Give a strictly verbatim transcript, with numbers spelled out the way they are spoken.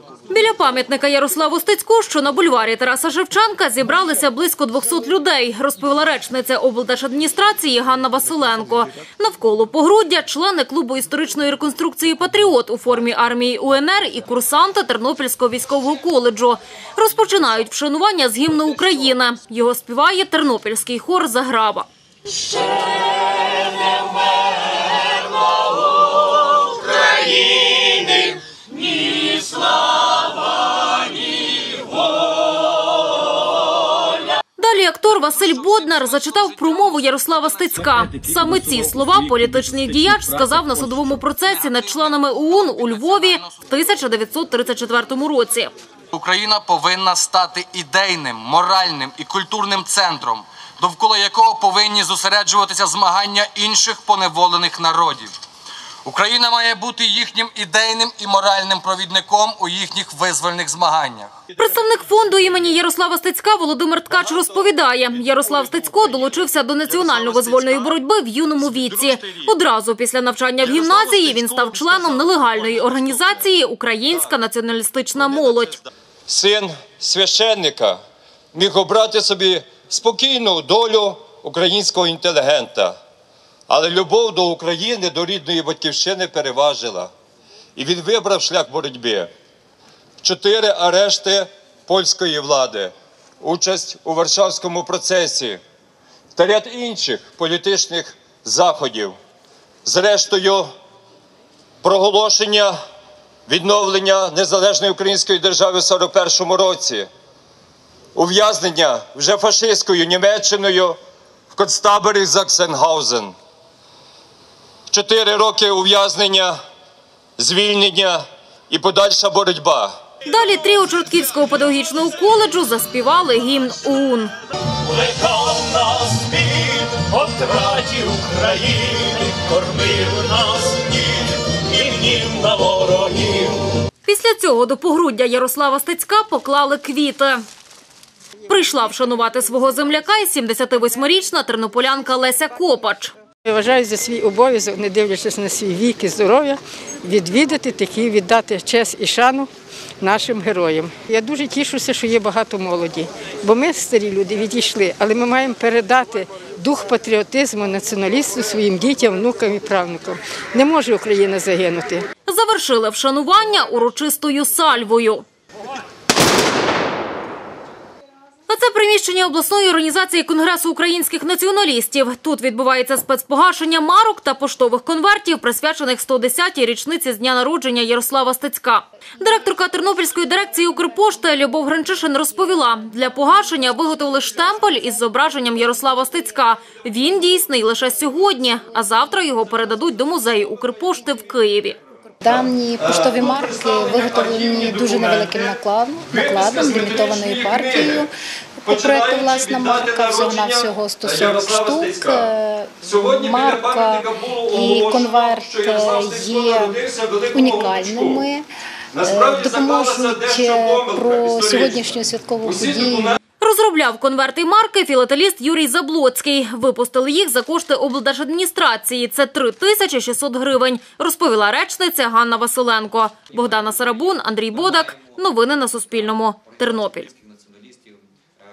Біля пам'ятника Ярославу Стецьку, що на бульварі Тараса Шевченка, зібралися близько двохсот людей, розповіла речниця облдержадміністрації Ганна Василенко. Навколо погруддя – члени клубу історичної реконструкції «Патріот» у формі армії УНР і курсанти Тернопільського військового коледжу. Розпочинають вшанування з гімну України. Його співає тернопільський хор «Заграва». Ще не вмерла України ні слава, ні воля. Далі актор Василь Боднар зачитав промову Ярослава Стецька. Саме ці слова політичний діяч сказав на судовому процесі над членами ОУН у Львові в тисяча дев'ятсот тридцять четвертому році. Україна повинна стати ідейним, моральним і культурним центром, довкола якого повинні зосереджуватися змагання інших поневолених народів. Україна має бути їхнім ідейним і моральним провідником у їхніх визвольних змаганнях. Представник фонду імені Ярослава Стецька Володимир Ткач розповідає, Ярослав Стецько долучився до національно-визвольної боротьби в юному віці. Одразу після навчання в гімназії він став членом нелегальної організації «Українська націоналістична молодь». Син священника міг обрати собі спокійну долю українського інтелігента. Але любов до України, до рідної батьківщини переважила. І він вибрав шлях боротьби. Чотири арешти польської влади, участь у Варшавському процесі та ряд інших політичних заходів. Зрештою, проголошення відновлення незалежної української держави в сорок першому році. Ув'язнення вже фашистською Німеччиною в концтаборі Заксенгаузен. Чотири роки ув'язнення, звільнення і подальша боротьба. Далі тріо Чортківського педагогічного коледжу заспівали гімн ОУН. Плекав нас він о втраті України, кормив нас дід і гнів на ворогів. Після цього до погруддя Ярослава Стецька поклали квіти. Прийшла вшанувати свого земляка і сімдесятивосьмирічна тернополянка Леся Копач. Я вважаю за свій обов'язок, не дивлячись на свій вік і здоров'я, відвідати такі, віддати честь і шану нашим героям. Я дуже тішуся, що є багато молоді, бо ми, старі люди, відійшли, але ми маємо передати дух патріотизму, націоналісту своїм дітям, внукам і правнукам. Не може Україна загинути. Завершили вшанування урочистою сальвою. А це приміщення обласної організації Конгресу українських націоналістів. Тут відбувається спецпогашення марок та поштових конвертів, присвячених сто десятій річниці з дня народження Ярослава Стецька. Директорка Тернопільської дирекції Укрпошти Любов Гринчишин розповіла, для погашення виготовили штемпель із зображенням Ярослава Стецька. Він дійсний лише сьогодні, а завтра його передадуть до музею Укрпошти в Києві. Дані поштові марки виготовлені дуже невеликим накладом, накладом, лімітованою партією. По проєкту «Власна марка» всього-навсього сто сорок штук. Марка і конверт є унікальними, допоможуть про сьогоднішню святкову подію. Розробляв конверти марки філателіст Юрій Заблоцький. Випустили їх за кошти облдержадміністрації. Це три тисячі шістсот гривень, розповіла речниця Ганна Василенко. Богдана Сарабун, Андрій Бодак. Новини на Суспільному. Тернопіль.